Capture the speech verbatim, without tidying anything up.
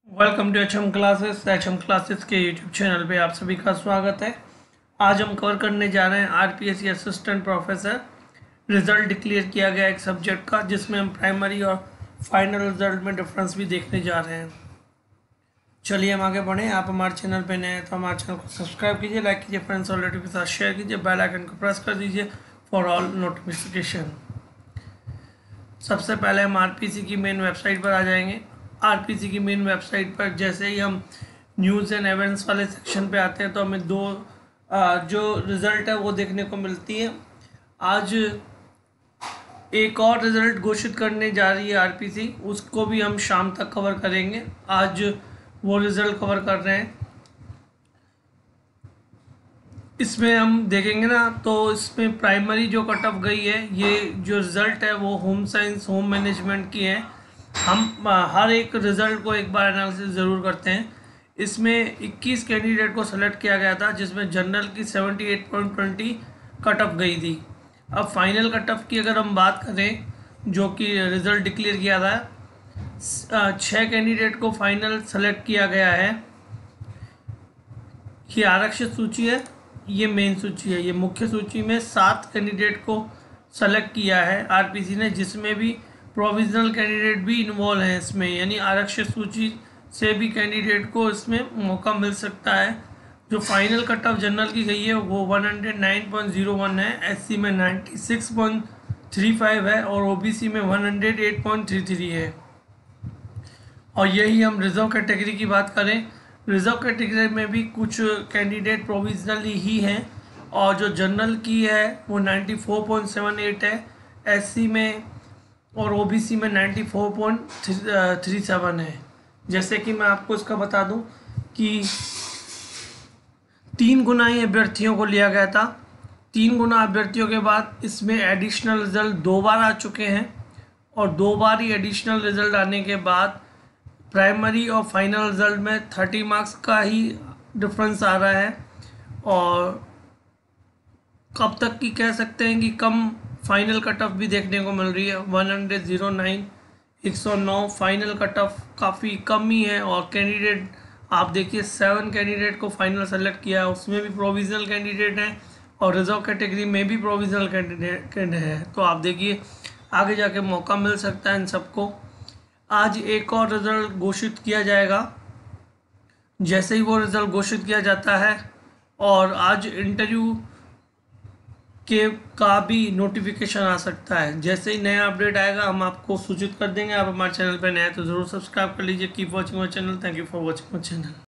Welcome to H M classes. H M classes के YouTube channel पे आप सभी का स्वागत है। आज हम कवर करने जा रहे हैं RPSC assistant professor result declare किया गया एक सब्जेक्ट का, जिसमें हम प्राइमरी और फाइनल रिजल्ट में डिफरेंस भी देखने जा रहे हैं। चलिए हम आगे बढ़ें। आप हमारे चैनल पे नए हैं तो हमारे चैनल को सब्सक्राइब कीजिए, लाइक कीजिए, फ्रेंड्स और रिलेटिव के साथ शेयर कीजिए, बेल आइकन को प्रेस कर दीजिए फॉर ऑल नोटिफिकेशन। सबसे पहले हम आरपीएससी की मेन वेबसाइट पर आ जाएंगे। आरपीएससी की मेन वेबसाइट पर जैसे ही हम न्यूज़ एंड इवेंट्स वाले सेक्शन पे आते हैं तो हमें दो आ, जो रिज़ल्ट है वो देखने को मिलती है। आज एक और रिज़ल्ट घोषित करने जा रही है आरपीएससी, उसको भी हम शाम तक कवर करेंगे। आज वो रिज़ल्ट कवर कर रहे हैं। इसमें हम देखेंगे ना तो इसमें प्राइमरी जो कट ऑफ गई है, ये जो रिज़ल्ट है वो होम साइंस होम मैनेजमेंट की है। हम हर एक रिज़ल्ट को एक बार एनालिसिस ज़रूर करते हैं। इसमें इक्कीस कैंडिडेट को सेलेक्ट किया गया था, जिसमें जनरल की अठहत्तर पॉइंट बीस कट ऑफ गई थी। अब फाइनल कट ऑफ की अगर हम बात करें, जो कि रिज़ल्ट डिक्लेयर किया था, छः कैंडिडेट को फाइनल सेलेक्ट किया गया है। ये आरक्षित सूची है, ये मेन सूची है। ये मुख्य सूची में सात कैंडिडेट को सेलेक्ट किया है आरपीएससी ने, जिसमें भी प्रोविजनल कैंडिडेट भी इन्वॉल्व हैं इसमें, यानी आरक्षित सूची से भी कैंडिडेट को इसमें मौका मिल सकता है। जो फाइनल कट ऑफ जनरल की गई है वो एक सौ नौ पॉइंट ज़ीरो वन है, एससी में छियानवे पॉइंट तीस है और ओबीसी में एक सौ आठ पॉइंट तैंतीस है। और यही हम रिजर्व कैटेगरी की बात करें, रिजर्व कैटेगरी में भी कुछ कैंडिडेट प्रोविजनली ही हैं, और जो जनरल की है वो चौरानवे पॉइंट सात आठ है, एससी में और ओबीसी में चौरानवे पॉइंट सैंतीस है। जैसे कि मैं आपको इसका बता दूं कि तीन गुना ही अभ्यर्थियों को लिया गया था। तीन गुना अभ्यर्थियों के बाद इसमें एडिशनल रिजल्ट दो बार आ चुके हैं, और दो बार ही एडिशनल रिजल्ट आने के बाद प्राइमरी और फाइनल रिजल्ट में तीस मार्क्स का ही डिफरेंस आ रहा है। और कब तक की कह सकते हैं कि कम फाइनल कट ऑफ भी देखने को मिल रही है। एक सौ नौ एक सौ नौ फाइनल कट ऑफ काफ़ी कम ही है। और कैंडिडेट आप देखिए, सेवन कैंडिडेट को फाइनल सेलेक्ट किया है, उसमें भी प्रोविजनल कैंडिडेट हैं और रिजर्व कैटेगरी में भी प्रोविजनल कैंडिडेट है। तो आप देखिए आगे जाके मौका मिल सकता है इन सबको। आज एक और रिज़ल्ट घोषित किया जाएगा। जैसे ही वो रिज़ल्ट घोषित किया जाता है, और आज इंटरव्यू के का भी नोटिफिकेशन आ सकता है। जैसे ही नया अपडेट आएगा हम आपको सूचित कर देंगे। आप हमारे चैनल पर नए हैं तो ज़रूर सब्सक्राइब कर लीजिए। Keep watching my channel. Thank you for watching my channel.